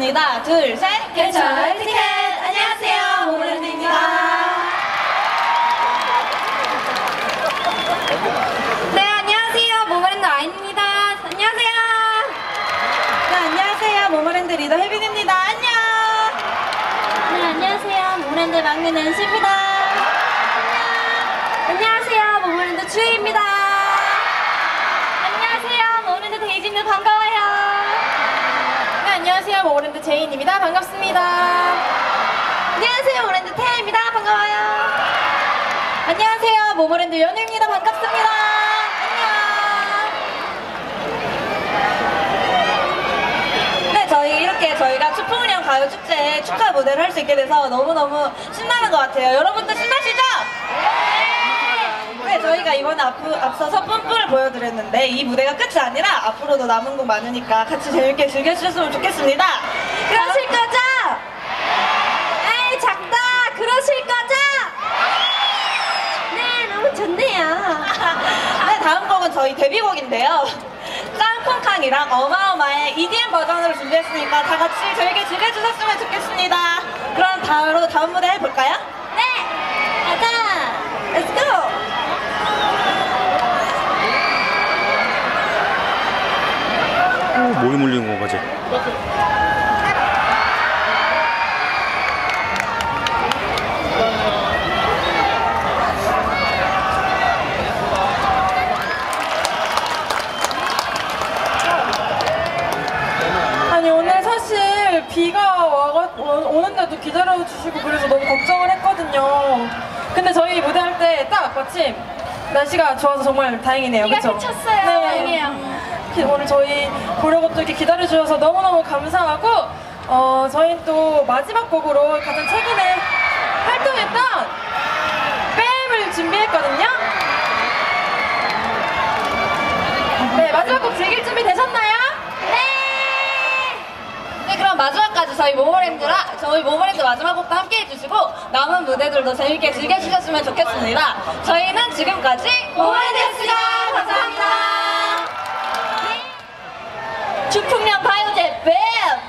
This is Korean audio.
주겠습니다. 둘, 셋! 개철 티켓! 안녕하세요, 모모랜드입니다. 네, 안녕하세요, 모모랜드 아인입니다. 안녕하세요. 네, 안녕하세요. 모모랜드 리더 혜빈입니다. 안녕! 네, 안녕하세요, 모모랜드 막내 낸시입니다. 안녕하세요, 모모랜드 주희입니다. 안녕하세요, 모모랜드 데이지입니다. 반가워요. 네, 안녕하세요. 모모랜드 제인입니다. 반갑습니다. 안녕하세요, 모모랜드 태아입니다. 반가워요. 안녕하세요. 모모랜드 연우입니다. 반갑습니다. 안녕! 네, 저희가 추풍령 가요축제 축하 무대를 할 수 있게 돼서 너무너무 신나는 것 같아요. 여러분도 신나시죠? 네, 저희가 이번에 앞서서 뿜뿜을 보여드렸는데 이 무대가 끝이 아니라 앞으로도 남은 곡 많으니까 같이 재밌게 즐겨주셨으면 좋겠습니다. 그러실 거죠? 에이, 작다! 그러실 거죠? 네, 너무 좋네요. 네, 다음 곡은 저희 데뷔곡인데요. 짱콩캉이랑 어마어마의 EDM 버전으로 준비했으니까 다 같이 재밌게 즐겨주셨으면 좋겠습니다. 그럼 바로 다음 무대 해볼까요? 네! 가자! Let's go! 목이 물리는 거 가지. 아니, 오늘 사실 비가 오는데도 기다려주시고 그래서 너무 걱정을 했거든요. 근데 저희 무대할 때 딱 마침 날씨가 좋아서 정말 다행이네요. 비가 그쵸? 그쳤어요. 네. 다행이에요. 오늘 저희 보려고 또 이렇게 기다려주셔서 너무너무 감사하고 저희는 또 마지막 곡으로 가장 최근에 활동했던 뺨을 준비했거든요. 네, 마지막 곡 즐길 준비 되셨나요? 네, 그럼 마지막까지 저희 모모랜드 마지막 곡도 함께 해주시고 남은 무대들도 재밌게 즐겨주셨으면 좋겠습니다. 저희는 지금까지 모모랜드였습니다. 감사합니다. 추풍령 가요제 뱀!